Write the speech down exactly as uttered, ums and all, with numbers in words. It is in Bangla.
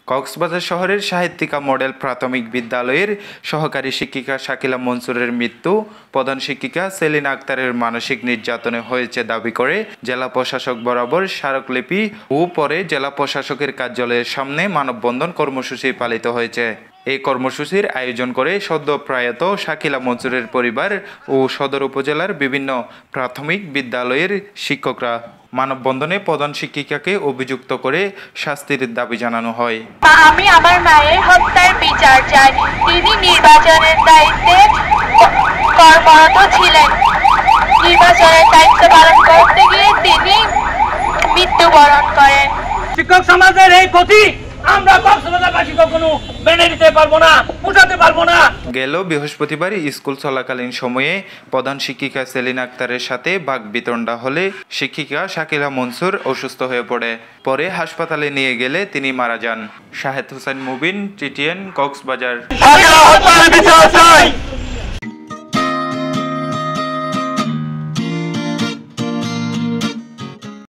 কক্সবাজার শহরের সাহিত্যিকা মডেল প্রাথমিক বিদ্যালয়ের সহকারী শিক্ষিকা শাকিলা মনসুরের মৃত্যু প্রধান শিক্ষিকা সেলিনা আক্তারের মানসিক নির্যাতনে হয়েছে দাবি করে জেলা প্রশাসক বরাবর স্মারকলিপি ও পরে জেলা প্রশাসকের কার্যালয়ের সামনে মানববন্ধন কর্মসূচি পালিত হয়েছে। এই কর্মসূচির আয়োজন করে সদ্য প্রয়াত শাকিলা মনসুরের পরিবার ও সদর উপজেলার বিভিন্ন প্রাথমিক বিদ্যালয়ের শিক্ষকরা। মানববন্ধনে প্রধান শিক্ষিকাকে অভিযুক্ত করে শাস্তির দাবি জানানো হয়। আমি আমার মায়ের হত্যার বিচার চাই। তিনি নির্বাচনের দায়িত্বে কর্মরত ছিলেন। নির্বাচনের দায়িত্ব পালন করতে গিয়ে তিনি মৃত্যুবরণ করেন। শিক্ষক সমাজের এই ক্ষতি আমরা কক্সবাজারবাসী কখনো মেনে নিতে পারবো না, উঠাতে পারবো না। গেল বৃহস্পতিবার স্কুল চলাকালীন সময়ে প্রধান শিক্ষিকা সেলিনা আক্তারের সাথে বাকবিতণ্ডা হলে শিক্ষিকা শাকিলা মনসুর অসুস্থ হয়ে পড়ে। পরে হাসপাতালে নিয়ে গেলে তিনি মারা যান। শাহেদ হোসেন মুবিন, টিটিএন, কক্সবাজার।